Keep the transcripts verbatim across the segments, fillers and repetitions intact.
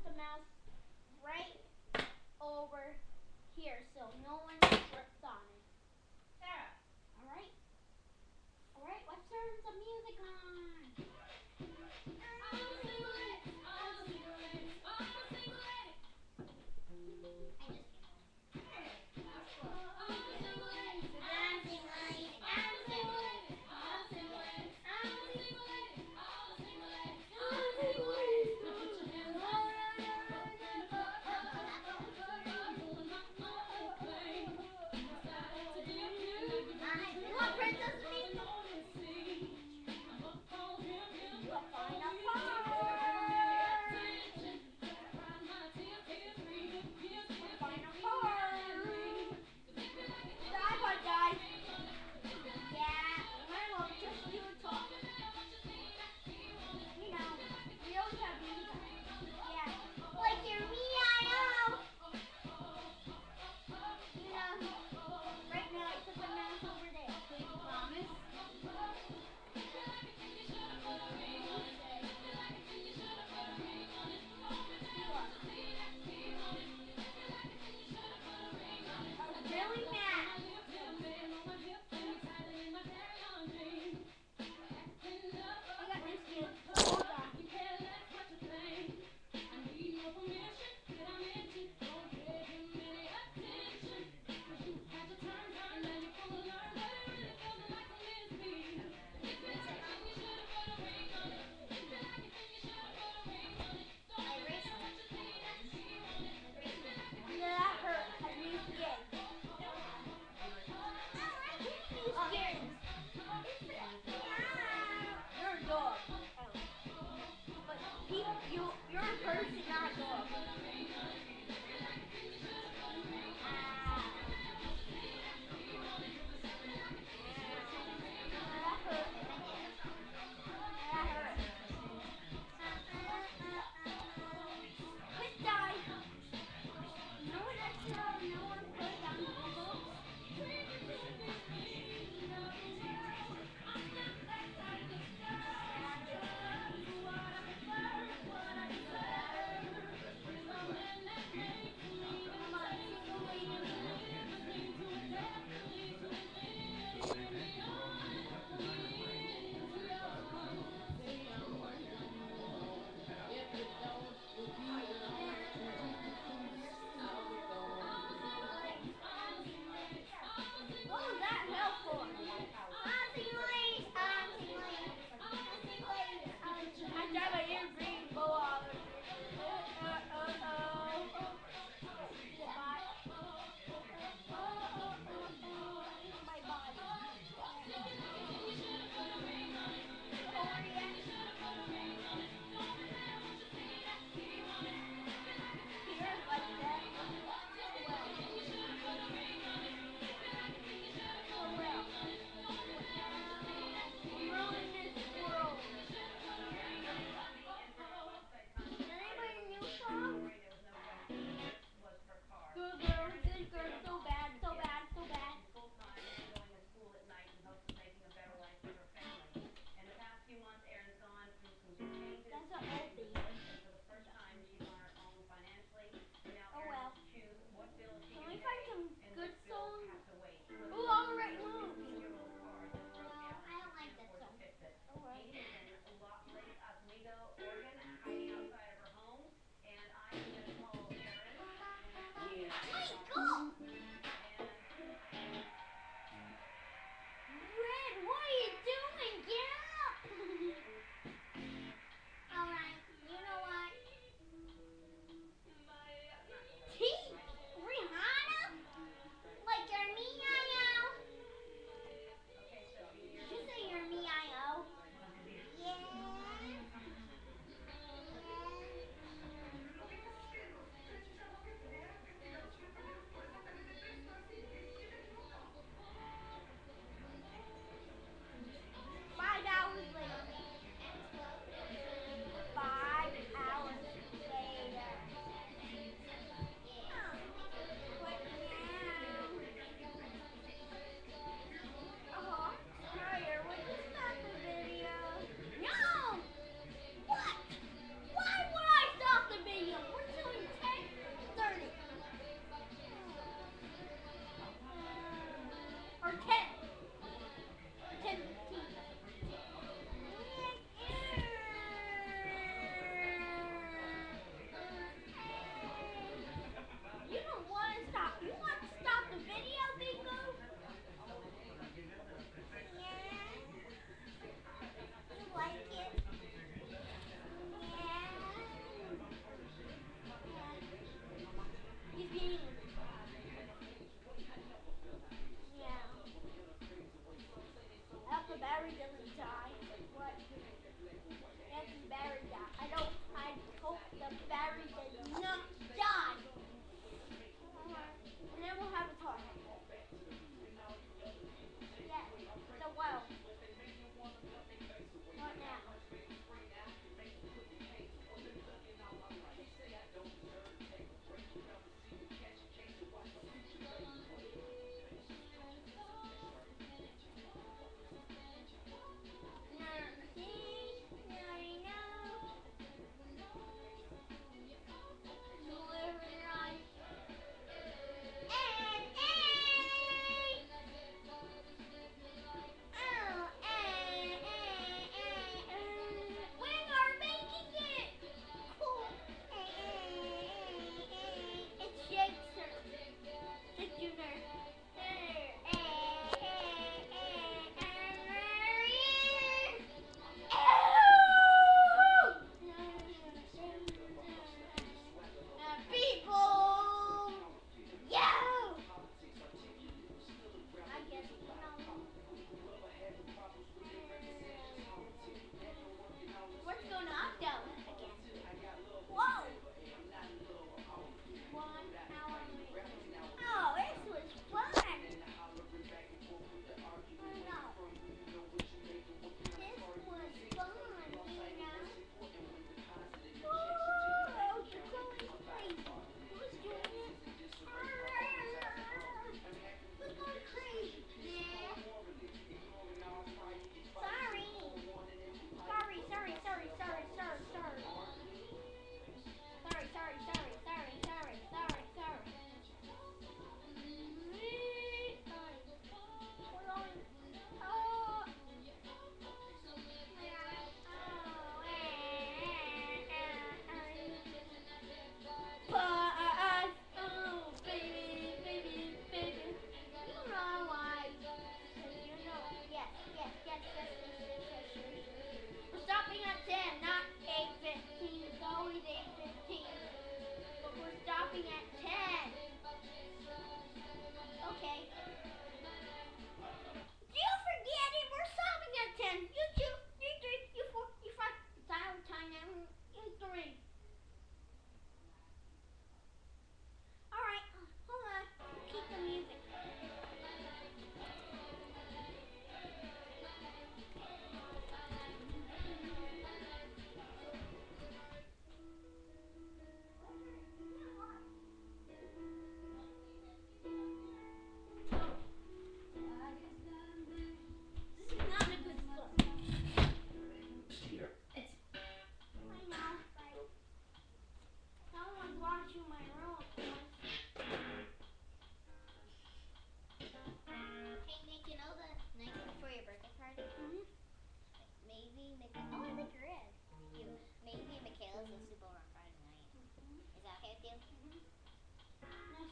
the mouse right over here so no one slips on it. Sarah. Alright? Alright, let's turn some music on. I'm a single lady. I'm a single lady. I'm a single lady. I just can't go. I'm a single lady. I'm a single lady. I'm a single lady. I'm a single lady. I'm a I'm a single single lady. I'm a single lady. I'm a single lady. Now put your hands up. In the club, club, club, club, club. Pulling up on the plane. Decided to give you. You want Princess Meek? On the scene. I'm up on him, him. You are fine up Give far. me attention. Cry my tears, tears, free. Yes, yes, Fine up yes, far. Die, but die. Yeah, I will just do a talk. You know, we always have me. Yeah, like you're me, I know. You know, right now I put the mouse over there. Can you promise? I'm really mad. I got this kid. Hold on. I erased it. Yeah, that hurt. I new skin. New skin. You're a dog. Oh. But he, you, you're a person, not a dog.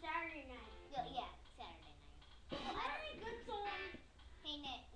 Saturday night. Yeah, yeah, Saturday night. Well, I Very good song. Hey, Nick.